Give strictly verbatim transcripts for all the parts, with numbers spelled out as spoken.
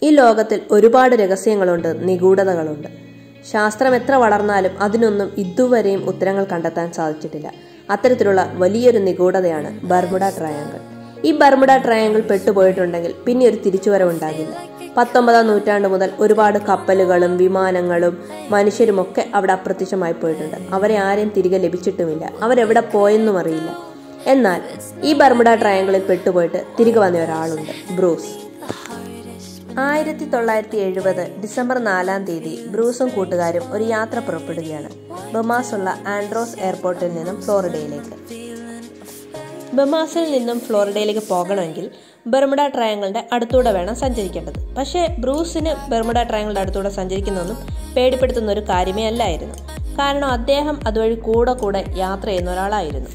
ഈ ലോകത്തിൽ ഒരുപാട് രഹസ്യങ്ങളുണ്ട്, നിഗൂഢതകളുണ്ട്. ശാസ്ത്രം എത്ര വളർന്നാലും അതിനൊന്നും ഇതുവരെയും ഉത്തരങ്ങൾ കണ്ടെത്താൻ സാധിച്ചിട്ടില്ല. അത്തരത്തിലുള്ള വലിയൊരു നിഗൂഢതയാണ് ബർമുഡ ട്രയാങ്കിൾ. ഈ ബർമുഡ ട്രയാങ്കിൾ പെട്ടുപോയിട്ടുണ്ടെങ്കിൽ പിന്നെ ഒരു തിരിച്ചുവരവുണ്ടാകില്ല. പത്തൊമ്പതാം നൂറ്റാണ്ട് മുതൽ ഒരുപാട് കപ്പലുകളും വിമാനങ്ങളും മനുഷ്യരുമൊക്കെ അവിടെ അപ്രത്യക്ഷമായി പോയിട്ടുണ്ട്. അവരെ ആരെയും തിരികെ ലഭിച്ചിട്ടുമില്ല. അവരെവിടെ പോയെന്നും അറിയില്ല. എന്നാൽ ഈ ബർമുഡ ട്രയാങ്കിളിൽ പെട്ടുപോയിട്ട് തിരികെ വന്ന ഒരാളുണ്ട്, ബ്രൂസ്. ആയിരത്തി തൊള്ളായിരത്തി എഴുപത് ഡിസംബർ നാലാം തീയതി ബ്രൂസും കൂട്ടുകാരും ഒരു യാത്ര പുറപ്പെടുകയാണ് ബമാസുള്ള ആൻഡ്രോസ് എയർപോർട്ടിൽ നിന്നും ഫ്ലോറിഡയിലേക്ക്. ബമാസിൽ നിന്നും ഫ്ലോറിഡയിലേക്ക് പോകണമെങ്കിൽ ബർമുഡ ട്രയാങ്കിളിന്റെ അടുത്തൂടെ വേണം സഞ്ചരിക്കേണ്ടത്. പക്ഷേ ബ്രൂസിന് ബർമുഡ ട്രയാങ്കിളിന്റെ അടുത്തൂടെ സഞ്ചരിക്കുന്നതൊന്നും പേടിപ്പെടുത്തുന്ന ഒരു കാര്യമേ അല്ലായിരുന്നു. കാരണം അദ്ദേഹം അതുവഴി കൂടെ കൂടെ യാത്ര ചെയ്യുന്ന ഒരാളായിരുന്നു.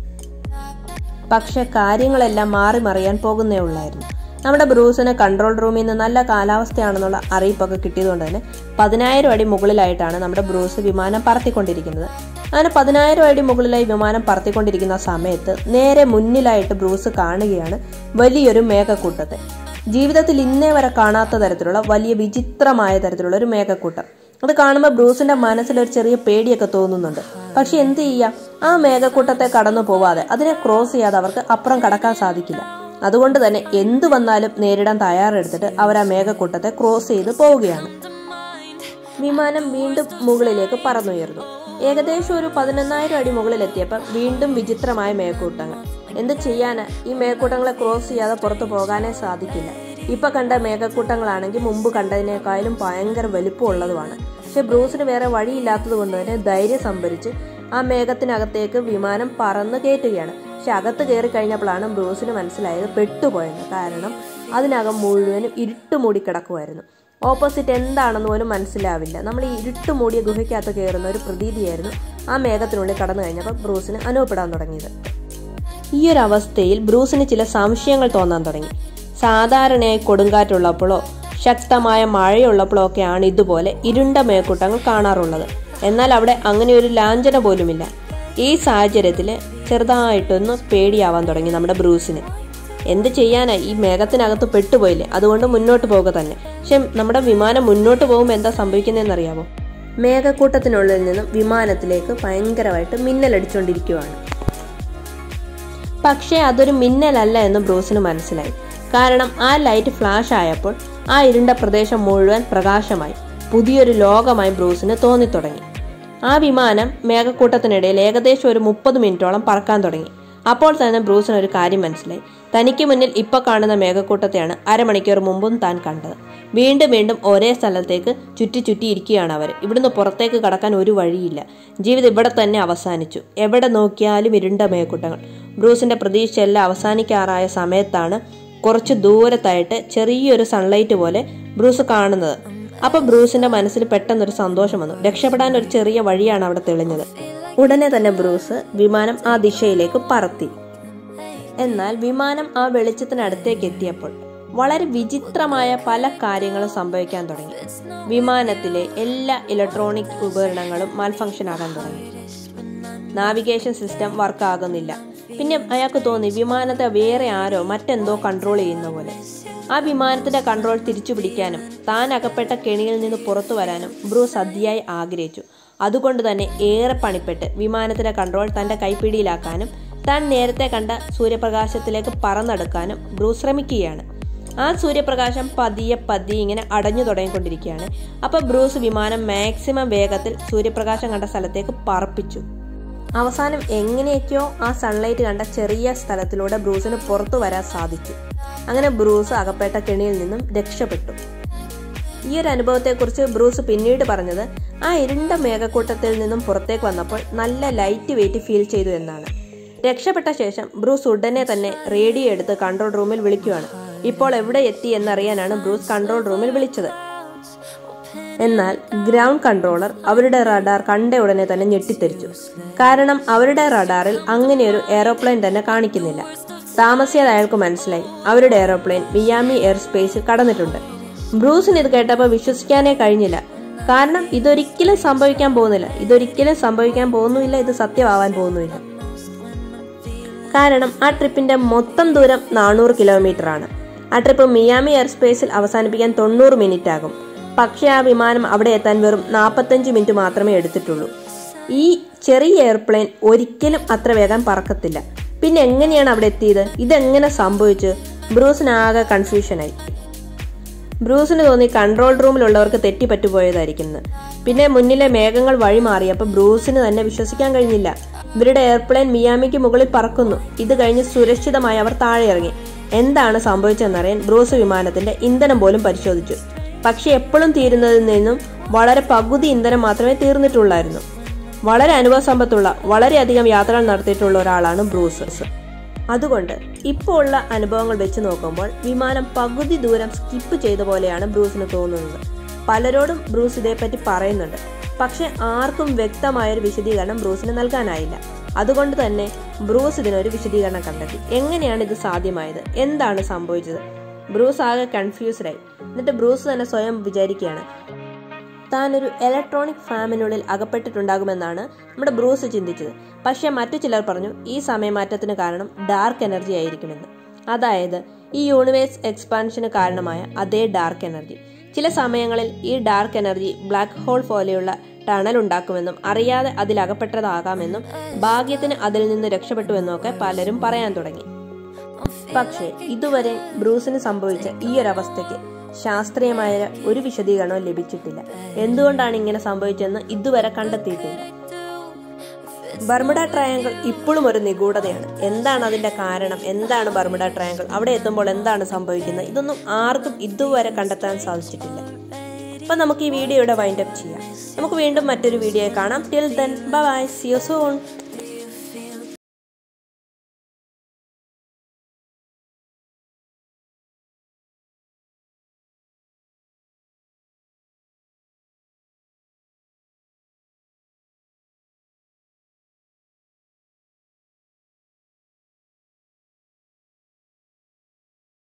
പക്ഷെ കാര്യങ്ങളെല്ലാം മാറി മറിയാൻ പോകുന്നേ ഉള്ളായിരുന്നു. നമ്മുടെ ബ്രൂസിന് കൺട്രോൾ റൂമിൽ നിന്ന് നല്ല കാലാവസ്ഥയാണെന്നുള്ള അറിയിപ്പൊക്കെ കിട്ടിയതുകൊണ്ട് തന്നെ പതിനായിരം അടി മുകളിലായിട്ടാണ് നമ്മുടെ ബ്രൂസ് വിമാനം പറത്തിക്കൊണ്ടിരിക്കുന്നത്. അങ്ങനെ പതിനായിരം അടി മുകളിലായി വിമാനം പറത്തിക്കൊണ്ടിരിക്കുന്ന സമയത്ത് നേരെ മുന്നിലായിട്ട് ബ്രൂസ് കാണുകയാണ് വലിയൊരു മേഘക്കൂട്ടത്തെ. ജീവിതത്തിൽ ഇന്നേ വരെ കാണാത്ത തരത്തിലുള്ള വലിയ വിചിത്രമായ തരത്തിലുള്ള ഒരു മേഘക്കൂട്ടം. അത് കാണുമ്പോൾ ബ്രൂസിന്റെ മനസ്സിലൊരു ചെറിയ പേടിയൊക്കെ തോന്നുന്നുണ്ട്. പക്ഷെ എന്ത് ചെയ്യാം, ആ മേഘക്കൂട്ടത്തെ കടന്നു പോവാതെ അതിനെ ക്രോസ് ചെയ്യാതെ അവർക്ക് അപ്പുറം കടക്കാൻ സാധിക്കില്ല. അതുകൊണ്ട് തന്നെ എന്തു വന്നാലും നേരിടാൻ തയ്യാറെടുത്തിട്ട് അവർ ആ മേഘക്കൂട്ടത്തെ ക്രോസ് ചെയ്ത് പോവുകയാണ്. വിമാനം വീണ്ടും മുകളിലേക്ക് പറന്നുയർന്നു. ഏകദേശം ഒരു പതിനൊന്നായിരം അടി മുകളിലെത്തിയപ്പോൾ വീണ്ടും വിചിത്രമായ മേഘക്കൂട്ടങ്ങൾ. എന്ത് ചെയ്യാന്, ഈ മേഘക്കൂട്ടങ്ങളെ ക്രോസ് ചെയ്യാതെ പുറത്തു പോകാനേ സാധിക്കില്ല. ഇപ്പൊ കണ്ട മേഘക്കൂട്ടങ്ങളാണെങ്കിൽ മുമ്പ് കണ്ടതിനേക്കാളും ഭയങ്കര വലിപ്പമുള്ളതുമാണ്. പക്ഷെ ബ്രൂസിന് വേറെ വഴിയില്ലാത്തത് കൊണ്ട് തന്നെ ധൈര്യം സംഭരിച്ച് ആ മേഘത്തിനകത്തേക്ക് വിമാനം പറന്ന് കയറ്റുകയാണ്. പക്ഷെ അകത്ത് കയറി കഴിഞ്ഞപ്പോഴാണ് ബ്രൂസിന് മനസ്സിലായത് പെട്ടുപോയെന്ന്. കാരണം അതിനകം മുഴുവനും ഇരുട്ട് മൂടി കിടക്കുമായിരുന്നു. ഓപ്പോസിറ്റ് എന്താണെന്ന് പോലും മനസ്സിലാവില്ല. നമ്മൾ ഈ ഇരുട്ട് മൂടിയ ഗുഹയ്ക്കകത്ത് കയറുന്ന ഒരു പ്രതീതിയായിരുന്നു ആ മേഘത്തിനുള്ളിൽ കടന്നു കഴിഞ്ഞപ്പോൾ ബ്രൂസിന് അനുഭവപ്പെടാൻ തുടങ്ങിയത്. ഈ ഒരു അവസ്ഥയിൽ ബ്രൂസിന് ചില സംശയങ്ങൾ തോന്നാൻ തുടങ്ങി. സാധാരണയായി കൊടുങ്കാറ്റുള്ളപ്പോഴോ ശക്തമായ മഴയുള്ളപ്പോഴോ ഒക്കെയാണ് ഇതുപോലെ ഇരുണ്ട മേഘക്കൂട്ടങ്ങൾ കാണാറുള്ളത്. എന്നാൽ അവിടെ അങ്ങനെ ഒരു ലാഞ്ചന പോലുമില്ല. ഈ സാഹചര്യത്തിൽ ചെറുതായിട്ടൊന്ന് പേടിയാവാൻ തുടങ്ങി നമ്മുടെ ബ്രൂസിന്. എന്ത് ചെയ്യാനാ, ഈ മേഘത്തിനകത്ത് പെട്ടുപോയില്ലേ, അതുകൊണ്ട് മുന്നോട്ട് പോവുക തന്നെ. പക്ഷെ നമ്മുടെ വിമാനം മുന്നോട്ട് പോകുമ്പോൾ എന്താ സംഭവിക്കുന്നതെന്ന് അറിയാമോ? മേഘക്കൂട്ടത്തിനുള്ളിൽ നിന്നും വിമാനത്തിലേക്ക് ഭയങ്കരമായിട്ട് മിന്നലടിച്ചുകൊണ്ടിരിക്കുകയാണ്. പക്ഷേ അതൊരു മിന്നലല്ല എന്ന് ബ്രൂസിന് മനസ്സിലായി. കാരണം ആ ലൈറ്റ് ഫ്ലാഷ് ആയപ്പോൾ ആ ഇരുണ്ട പ്രദേശം മുഴുവൻ പ്രകാശമായി പുതിയൊരു ലോകമായി ബ്രൂസിന് തോന്നിത്തുടങ്ങി. ആ വിമാനം മേഘക്കൂട്ടത്തിനിടയിൽ ഏകദേശം ഒരു മുപ്പത് മിനിറ്റോളം പറക്കാൻ തുടങ്ങി. അപ്പോൾ തന്നെ ബ്രൂസിന് ഒരു കാര്യം മനസ്സിലായി. തനിക്ക് മുന്നിൽ ഇപ്പൊ കാണുന്ന മേഘക്കൂട്ടത്തെയാണ് അരമണിക്കൂർ മുമ്പും താൻ കണ്ടത്. വീണ്ടും വീണ്ടും ഒരേ സ്ഥലത്തേക്ക് ചുറ്റി ചുറ്റി ഇരിക്കുകയാണ് അവർ. ഇവിടുന്ന് പുറത്തേക്ക് കടക്കാൻ ഒരു വഴിയില്ല. ജീവിതം ഇവിടെ തന്നെ അവസാനിച്ചു. എവിടെ നോക്കിയാലും ഇരുണ്ട മേഘക്കൂട്ടങ്ങൾ. ബ്രൂസിന്റെ പ്രതീക്ഷയെല്ലാം അവസാനിക്കാറായ സമയത്താണ് കുറച്ച് ദൂരത്തായിട്ട് ചെറിയൊരു സൺലൈറ്റ് പോലെ ബ്രൂസ് കാണുന്നത്. അപ്പൊ ബ്രൂസിന്റെ മനസ്സിൽ പെട്ടെന്നൊരു സന്തോഷം വന്നു. രക്ഷപ്പെടാൻ ഒരു ചെറിയ വഴിയാണ് അവിടെ തെളിഞ്ഞത്. ഉടനെ തന്നെ ബ്രൂസ് വിമാനം ആ ദിശയിലേക്ക് പറത്തി. എന്നാൽ വിമാനം ആ വെളിച്ചത്തിനടുത്തേക്ക് എത്തിയപ്പോൾ വളരെ വിചിത്രമായ പല കാര്യങ്ങളും സംഭവിക്കാൻ തുടങ്ങി. വിമാനത്തിലെ എല്ലാ ഇലക്ട്രോണിക് ഉപകരണങ്ങളും മാൽഫങ്ഷൻ ആകാൻ തുടങ്ങി. നാവിഗേഷൻ സിസ്റ്റം വർക്ക് ആകുന്നില്ല. പിന്നെ അയാൾക്ക് തോന്നി വിമാനത്തെ വേറെ ആരോ മറ്റെന്തോ കൺട്രോൾ ചെയ്യുന്ന പോലെ. ആ വിമാനത്തിന്റെ കൺട്രോൾ തിരിച്ചു പിടിക്കാനും താൻ അകപ്പെട്ട കെണിയിൽ നിന്ന് പുറത്തു വരാനും ബ്രൂസ് അതിയായി ആഗ്രഹിച്ചു. അതുകൊണ്ട് തന്നെ ഏറെ പണിപ്പെട്ട് വിമാനത്തിന്റെ കൺട്രോൾ തന്റെ കൈപ്പിടിയിലാക്കാനും താൻ നേരത്തെ കണ്ട സൂര്യപ്രകാശത്തിലേക്ക് പറന്നെടുക്കാനും ബ്രൂസ് ശ്രമിക്കുകയാണ്. ആ സൂര്യപ്രകാശം പതിയെ പതിയെ ഇങ്ങനെ അടഞ്ഞു തുടങ്ങിക്കൊണ്ടിരിക്കുകയാണ്. അപ്പൊ ബ്രൂസ് വിമാനം മാക്സിമം വേഗത്തിൽ സൂര്യപ്രകാശം കണ്ട സ്ഥലത്തേക്ക് പറപ്പിച്ചു. അവസാനം എങ്ങനെയൊക്കെയോ ആ സൺലൈറ്റ് കണ്ട ചെറിയ സ്ഥലത്തിലൂടെ ബ്രൂസിന് പുറത്തു വരാൻ സാധിച്ചു. അങ്ങനെ ബ്രൂസ് അകപ്പെട്ട കെണിയിൽ നിന്നും രക്ഷപ്പെട്ടു. ഈ ഒരു അനുഭവത്തെക്കുറിച്ച് ബ്രൂസ് പിന്നീട് പറഞ്ഞത് ആ ഇരുണ്ട മേഘക്കൂട്ടത്തിൽ നിന്നും പുറത്തേക്ക് വന്നപ്പോൾ നല്ല ലൈറ്റ് വെയിറ്റ് ഫീൽ ചെയ്തു എന്നാണ്. രക്ഷപ്പെട്ട ശേഷം ബ്രൂസ് ഉടനെ തന്നെ റേഡിയോ എടുത്ത് കൺട്രോൾ റൂമിൽ വിളിക്കുകയാണ്. ഇപ്പോൾ എവിടെ എത്തി എന്നറിയാനാണ് ബ്രൂസ് കൺട്രോൾ റൂമിൽ വിളിച്ചത്. എന്നാൽ ഗ്രൗണ്ട് കൺട്രോളർ അവരുടെ റഡാർ കണ്ട ഉടനെ തന്നെ ഞെട്ടിത്തെറിച്ചു. കാരണം അവരുടെ റഡാറിൽ അങ്ങനെയൊരു എയറോപ്ലെയിൻ തന്നെ കാണിക്കുന്നില്ല. താമസിയാതെ അയാൾക്ക് മനസ്സിലായി അവരുടെ എയറോപ്ലെയിൻ മിയാമി എയർ സ്പേസിൽ കടന്നിട്ടുണ്ട്. ബ്രൂസിന് ഇത് കേട്ടപ്പോൾ വിശ്വസിക്കാനേ കഴിഞ്ഞില്ല. കാരണം ഇതൊരിക്കലും സംഭവിക്കാൻ പോകുന്നില്ല ഇതൊരിക്കലും സംഭവിക്കാൻ പോകുന്നില്ല ഇത് സത്യമാവാൻ പോകുന്നില്ല. കാരണം ആ ട്രിപ്പിന്റെ മൊത്തം ദൂരം നാനൂറ് കിലോമീറ്റർ ആണ്. ആ ട്രിപ്പ് മിയാമി എയർ സ്പേസിൽ അവസാനിപ്പിക്കാൻ തൊണ്ണൂറ് മിനിറ്റ് ആകും. പക്ഷേ ആ വിമാനം അവിടെ എത്താൻ വെറും നാൽപ്പത്തഞ്ച് മിനിറ്റ് മാത്രമേ എടുത്തിട്ടുള്ളൂ. ഈ ചെറിയ എയർപ്ലെയിൻ ഒരിക്കലും അത്ര വേഗം പറക്കത്തില്ല. പിന്നെ എങ്ങനെയാണ് അവിടെ എത്തിയത്? ഇതെങ്ങനെ സംഭവിച്ചു? ബ്രൂസിന് ആകെ കൺഫ്യൂഷനായി. ബ്രൂസിന് തോന്നി കൺട്രോൾ റൂമിലുള്ളവർക്ക് തെറ്റിപ്പറ്റുപോയതായിരിക്കുന്നു. പിന്നെ മുന്നിലെ മേഘങ്ങൾ വഴിമാറിയപ്പോൾ ബ്രൂസിന് തന്നെ വിശ്വസിക്കാൻ കഴിഞ്ഞില്ല. ഇവരുടെ എയർപ്ലെയിൻ മിയാമിക്ക് മുകളിൽ പറക്കുന്നു. ഇത് കഴിഞ്ഞ് സുരക്ഷിതമായി അവർ താഴെ ഇറങ്ങി. എന്താണ് സംഭവിച്ചതെന്നറിയാൻ ബ്രൂസ് വിമാനത്തിന്റെ ഇന്ധനം പോലും പരിശോധിച്ചു. പക്ഷെ എപ്പോഴും തീരുന്നതിൽ നിന്നും വളരെ പകുതി ഇന്ധനം മാത്രമേ തീർന്നിട്ടുള്ളായിരുന്നു. വളരെ അനുഭവസമ്പത്തുള്ള, വളരെയധികം യാത്രകൾ നടത്തിയിട്ടുള്ള ഒരാളാണ് ബ്രൂസ്. അതുകൊണ്ട് ഇപ്പോൾ ഉള്ള അനുഭവങ്ങൾ വെച്ച് നോക്കുമ്പോൾ വിമാനം പകുതി ദൂരം സ്കിപ്പ് ചെയ്ത പോലെയാണ് ബ്രൂസിന് തോന്നുന്നത്. പലരോടും ബ്രൂസ് ഇതേപ്പറ്റി പറയുന്നുണ്ട്. പക്ഷെ ആർക്കും വ്യക്തമായൊരു വിശദീകരണം ബ്രൂസിന് നൽകാനായില്ല. അതുകൊണ്ട് തന്നെ ബ്രൂസ് ഇതിനൊരു വിശദീകരണം കണ്ടെത്തി. എങ്ങനെയാണ് ഇത് സാധ്യമായത്? എന്താണ് സംഭവിച്ചത്? ബ്രൂസ് ആകെ കൺഫ്യൂസ്ഡായി. എന്നിട്ട് ബ്രൂസ് തന്നെ സ്വയം വിചാരിക്കുകയാണ്, താൻ ഒരു ഇലക്ട്രോണിക് ഫാമിനുള്ളിൽ അകപ്പെട്ടിട്ടുണ്ടാകുമെന്നാണ് നമ്മുടെ ബ്രൂസ് ചിന്തിച്ചത്. പക്ഷെ മറ്റു ചിലർ പറഞ്ഞു ഈ സമയമാറ്റത്തിന് കാരണം ഡാർക്ക് എനർജി ആയിരിക്കുമെന്ന്. അതായത് ഈ യൂണിവേഴ്സ് എക്സ്പാൻഷന് കാരണമായ അതേ ഡാർക്ക് എനർജി. ചില സമയങ്ങളിൽ ഈ ഡാർക്ക് എനർജി ബ്ലാക്ക് ഹോൾ പോലെയുള്ള ടണൽ ഉണ്ടാക്കുമെന്നും അറിയാതെ അതിൽ അകപ്പെട്ടതാകാമെന്നും ഭാഗ്യത്തിന് അതിൽ നിന്ന് രക്ഷപ്പെട്ടുവെന്നും ഒക്കെ പലരും പറയാൻ തുടങ്ങി. പക്ഷേ ഇതുവരെ ബ്രൂസിന് സംഭവിച്ച ഈ ഒരു അവസ്ഥയ്ക്ക് ശാസ്ത്രീയമായ ഒരു വിശദീകരണവും ലഭിച്ചിട്ടില്ല. എന്തുകൊണ്ടാണ് ഇങ്ങനെ സംഭവിച്ചതെന്ന് ഇതുവരെ കണ്ടെത്തിയിട്ടില്ല. ബർമുഡ ട്രയാങ്കിൾ ഇപ്പോഴും ഒരു നിഗൂഢതയാണ്. എന്താണ് അതിന്റെ കാരണം? എന്താണ് ബർമുഡ ട്രയാങ്കിൾ? അവിടെ എത്തുമ്പോൾ എന്താണ് സംഭവിക്കുന്നത്? ഇതൊന്നും ആർക്കും ഇതുവരെ കണ്ടെത്താൻ സാധിച്ചിട്ടില്ല. അപ്പൊ നമുക്ക് ഈ വീഡിയോയുടെ വൈൻഡ് അപ്പ് ചെയ്യാം. നമുക്ക് വീണ്ടും മറ്റൊരു വീഡിയോ കാണാം. Till then bye, see you soon.